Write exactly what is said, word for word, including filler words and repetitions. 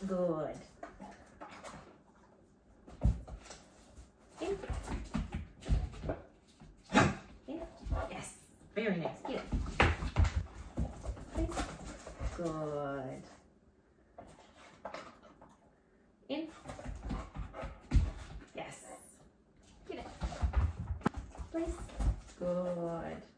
Good. In. In. Yes. Very nice. Get it. Place. Good. In. Yes. Get it. Place. Good.